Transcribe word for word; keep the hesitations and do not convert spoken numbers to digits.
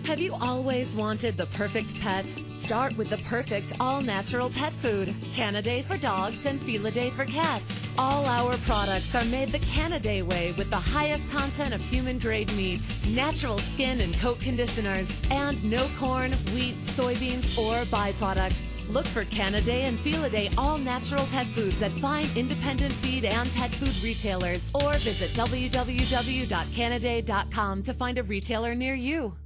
Have you always wanted the perfect pet? Start with the perfect all-natural pet food. Canidae for dogs and Felidae for cats. All our products are made the Canidae way with the highest content of human-grade meat, natural skin and coat conditioners, and no corn, wheat, soybeans, or byproducts. Look for Canidae and Felidae all-natural pet foods at fine independent feed and pet food retailers, or visit w w w dot canidae dot com to find a retailer near you.